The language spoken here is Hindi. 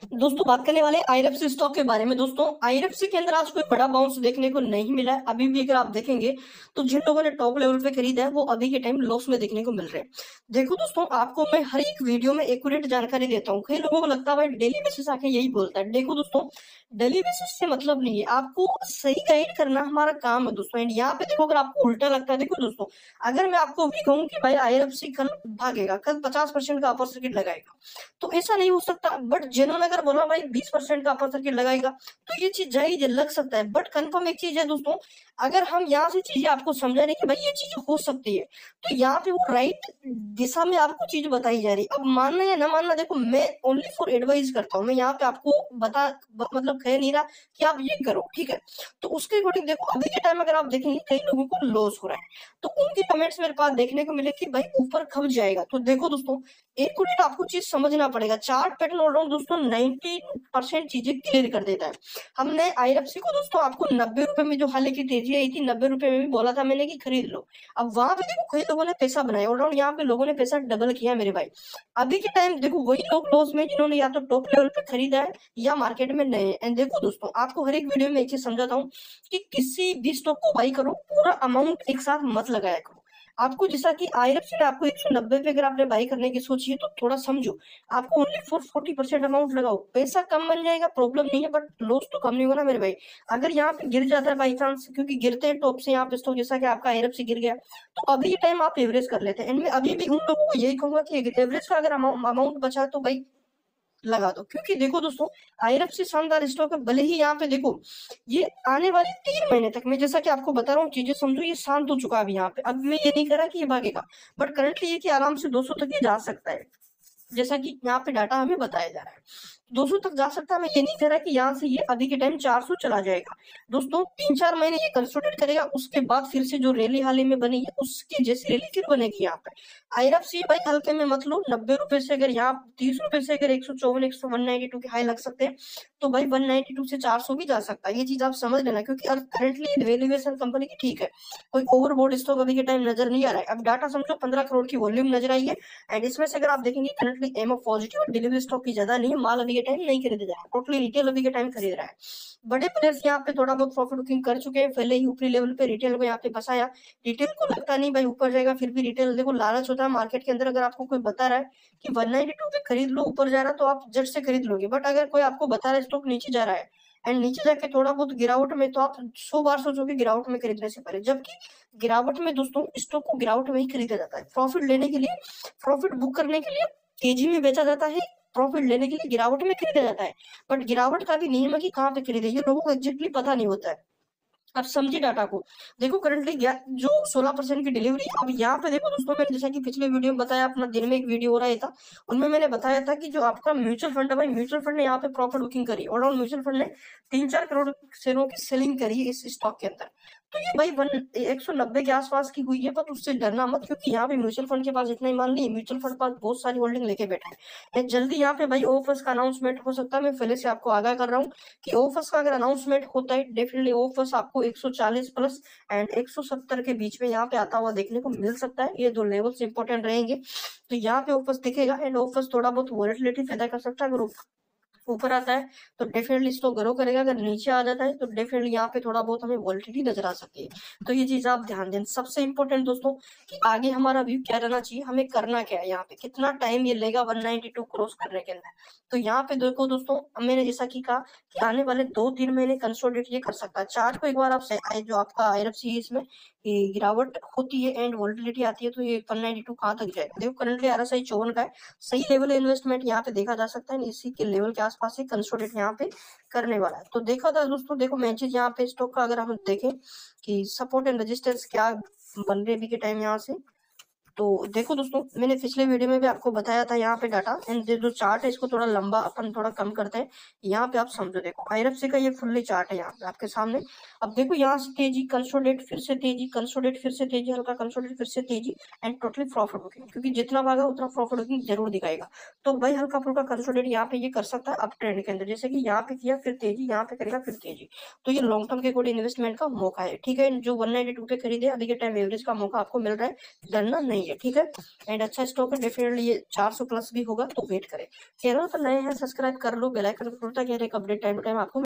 दोस्तों बात करने वाले आईएफसी स्टॉक के बारे में। दोस्तों आईएफसी के अंदर आज कोई बड़ा बाउंस देखने को नहीं मिला है। अभी भी अगर आप देखेंगे तो जिन लोगों ने टॉप लेवल पे खरीदा है वो अभी के टाइम लॉस में देखने को मिल रहे हैं। देखो दोस्तों, आपको मैं हर एक वीडियो में एक्यूरेट जानकारी देता हूँ। कई लोगों को लगता है भाई डेली बेसिस आके यही बोलता है। देखो दोस्तों, डेली बेसिस से मतलब नहीं है, आपको सही गाइड करना हमारा काम है दोस्तों। एंड यहाँ पे देखो, अगर आपको उल्टा लगता है, देखो दोस्तों, अगर मैं आपको भी कहूँ कि भाई आईएफसी कल भागेगा, कल 50% का अपर सर्किट लगाएगा, तो ऐसा नहीं हो सकता। बट जिन्होंने अगर बोला भाई 20% का अपर सर्किट लगाएगा, तो ये चीज जायज लग सकता है। बट कंफर्म एक चीज है दोस्तों, अगर हम यहाँ से चीजें आपको समझा रहे कि भाई ये चीज हो सकती है, तो यहाँ पे वो राइट दिशा में आपको चीज बताई जा रही है। अब मानना या ना मानना, देखो मैं ओनली फॉर एडवाइस करता हूँ। मैं यहाँ पे आपको मतलब कह नहीं रहा कि आप ये करो, ठीक है। तो उसके अकॉर्डिंग देखो, अभी के टाइम अगर आप देखेंगे कई लोगों को लॉस हो रहा है, तो उनके कमेंट्स मेरे पास देखने को मिले कि भाई ऊपर कब जाएगा। तो देखो दोस्तों, एक मिनट आपको चीज समझना पड़ेगा। चार्ट पैटर्न ऑलराउंड दोस्तों 90% चीजें क्लियर कर देता है। हमने आईएफसी को दोस्तों आपको 90 रुपए में, जो हाल की तेजी आई थी, 90 रुपए में भी बोला था मैंने कि खरीद लो। अब वहां पे देखो कई लोगों ने पैसा बनाया, ऑलराउंड यहाँ पे लोगों ने पैसा डबल किया मेरे भाई। अभी के टाइम देखो वही लोग लॉस में जिन्होंने या तो टॉप लेवल पे खरीदा है या मार्केट में नए हैं। एंड देखो दोस्तों, आपको हर एक वीडियो में एक चीज समझाता हूँ कि किसी भी स्टॉक को बाई करो, पूरा अमाउंट एक साथ मत लगाया करो। आपको जैसा कि आईएफसी ने आपको 190 पे अगर आपने बाई करने की सोची है, तो थोड़ा समझो, आपको ओनली फॉर 40% अमाउंट लगाओ। पैसा कम बन जाएगा, प्रॉब्लम नहीं है, बट लॉस तो कम नहीं होना मेरे भाई। अगर यहाँ पे गिर जाता है बाई चांस, क्योंकि गिरते हैं टॉप से यहाँ पे स्टॉक, जैसा कि आपका आईएफसी गिर गया, तो अभी ये टाइम आप एवरेज कर लेते हैं। एंड मैं अभी भी उन लोगों को यही कहूंगा कि एवरेज का अगर अमाउंट बचा तो भाई लगा दो। क्योंकि देखो दोस्तों, आईआरएफसी शानदार स्टॉक है। भले ही यहाँ पे देखो ये आने वाले 3 महीने तक, मैं जैसा कि आपको बता रहा हूँ चीजें समझो, ये शांत हो चुका है अभी यहाँ पे। अब मैं ये नहीं कह रहा कि ये भागेगा, बट करंटली ये कि आराम से 200 तक ये जा सकता है, जैसा कि यहाँ पे डाटा हमें बताया जा रहा है। 200 तक जा सकता है। मैं ये नहीं कह रहा कि यहाँ से ये अभी के टाइम 400 चला जाएगा। दोस्तों 3-4 महीने ये कंसोलिडेट करेगा, उसके बाद फिर से जो रैली हाल ही में बनी है उसकी जैसी रैली फिर बनेगी यहाँ पे। आईआरएफसी भाई हल्के में मत लो। 90 रुपए से अगर यहाँ 30 रुपए से अगर 154 192 के हाई लग सकते हैं, तो भाई 192 से 400 भी जा सकता है। ये चीज आप समझ लेना, क्योंकि करंटली वैल्यूएशन कंपनी की ठीक है, कोई ओवरबोर्ड स्टॉक अभी के टाइम नजर नहीं आ रहा है। अब डाटा समझो, 15 करोड़ की वॉल्यूम नजर आई है। एंड इसमें से अगर आप देखेंगे करंटली एम ऑफ पॉजिटिव और डिलीवरी स्टॉक की ज्यादा नहीं है, माल अभी के टाइम नहीं खरीदा जा रहा है, टोटली रिटेल अभी के टाइम खरीद रहा है। बड़े प्लेयर्स यहाँ पे थोड़ा बहुत प्रॉफिट बुकिंग कर चुके हैं, पहले ही ऊपरी लेवल पे रिटेल को यहाँ पे फंसाया। रिटेल को लगता नहीं भाई ऊपर जाएगा, फिर भी रिटेल देखो लालच होता है मार्केट के अंदर। अगर आपको कोई बता रहा है कि 192 पे खरीद लो, ऊपर जा रहा है, तो आप जट से खरीद लोगे। बट अगर कोई आपको बता रहा है स्टॉक नीचे जा रहा है एंड नीचे जाके थोड़ा बहुत गिरावट में, तो आप 100 बार सोचोगे गिरावट में खरीदने से पहले। जबकि गिरावट में दोस्तों स्टॉक को गिरावट में ही खरीदा जाता है, प्रॉफिट लेने के लिए, प्रॉफिट बुक करने के लिए तेजी में बेचा जाता है, प्रॉफिट लेने के लिए गिरावट में खरीदा जाता है। बट गिरावट का भी नियम है कि कहाँ पे खरीदे, ये लोगों को एग्जैक्टली पता नहीं होता है। आप समझिए डाटा को। देखो करंटली जो 16% की डिलीवरी, अब यहाँ पे देखो दोस्तों, मैंने जैसा कि पिछले वीडियो में बताया, अपना दिन में एक वीडियो हो रहा था, उनमें मैंने बताया था कि जो आपका म्यूचुअल फंड है भाई, म्यूचुअल फंड ने यहाँ पे प्रॉफिट बुकिंग करी, और म्यूचुअल फंड ने 3-4 करोड़ शेयरों की सेलिंग करी है इस स्टॉक के अंदर। तो ये भाई 190 के आसपास की हुई है, पर उससे डरना मत, क्योंकि यहाँ पे म्यूचुअल फंड के पास इतना ही माल नहीं है, म्यूचुअल फंड पास बहुत सारी होल्डिंग लेके बैठा है। जल्दी यहाँ पे भाई ऑफर्स का अनाउंसमेंट हो सकता है। मैं पहले से आपको आगाह कर रहा हूँ कि ऑफर्स का अगर अनाउंसमेंट होता है, डेफिनेटली ऑफर्स आपको 140 प्लस एंड 170 के बीच में यहाँ पे आता हुआ देखने को मिल सकता है। ये दो लेवल्स इंपॉर्टेंट रहेंगे, तो यहाँ पे ऑफर्स दिखेगा। एंड ऑफर्स थोड़ा बहुत वॉलेटिलिटी पैदा कर सकता है। अगर ऊपर आता है तो डेफिनेटली इसको ग्रो करेगा, अगर नीचे आ जाता है तो डेफिनेटली यहाँ पे थोड़ा बहुत हमें वॉलिटिलिटी नजर आ सकती है। तो ये चीज आप ध्यान दें। सबसे इंपॉर्टेंट दोस्तों कि आगे हमारा व्यू क्या रहना चाहिए, हमें करना क्या है, यहाँ पे कितना टाइम ये लेगा 192 क्रॉस करने के अंदर। तो यहाँ पे देखो दोस्तों, मैंने जैसा कि कहा कि आने वाले 2-3 महीने कंसोलिडेट ये कर सकता है। चार्ट को एक बार आप जो आपका आईआरएफसी इसमें गिरावट होती है एंड वॉलिटिलिटी आती है, तो ये 192 कहाँ तक जाएगा। देखो करंटली आरएसआई 54 का है, सही लेवल इन्वेस्टमेंट यहाँ पे देखा जा सकता है। इसी के लेवल के आसपास ही कंसोलिडेट यहाँ पे करने वाला है। तो देखा था दोस्तों, देखो मैं चीज यहाँ पे स्टॉक का अगर हम देखें कि सपोर्ट एंड रेजिस्टेंस क्या बन रहे अभी के टाइम यहाँ से, तो देखो दोस्तों, मैंने पिछले वीडियो में भी आपको बताया था यहाँ पे डाटा। एंड जो चार्ट है इसको थोड़ा लंबा अपन थोड़ा कम करते हैं। यहाँ पे आप समझो, देखो आईआरएफसी का ये फुल्ली चार्ट है यहाँ पे आपके सामने। अब देखो यहाँ से तेजी, कंसोलिडेट, फिर से तेजी, कंसोलिडेट, फिर से तेजी, हल्का कंसोलिडेट, फिर से तेजी एंड टोटली प्रॉफिट बुकिंग, क्योंकि जितना भागा उतना प्रॉफिट बुकिंग जरूर दिखाएगा। तो भाई हल्का फुल्का कंसोलिडेट यहाँ पे ये कर सकता है अप ट्रेंड के अंदर, जैसे कि यहाँ पे किया, फिर तेजी, यहाँ पे करेगा, फिर तेजी। तो ये लॉन्ग टर्म के अकॉर्डिंग इन्वेस्टमेंट का मौका है, ठीक है। जो 192 पे खरीदे, अभी के टाइम एवरेज का मौका आपको मिल रहा है, डरना नहीं। है, ठीक है। एंड अच्छा स्टॉक है, डेफिनेटली ये 400 प्लस भी होगा, तो वेट करें। चैनल पर नए हैं, सब्सक्राइब कर लो, बेल आइकन पर ताकि हर एक अपडेट टाइम टू टाइम आपको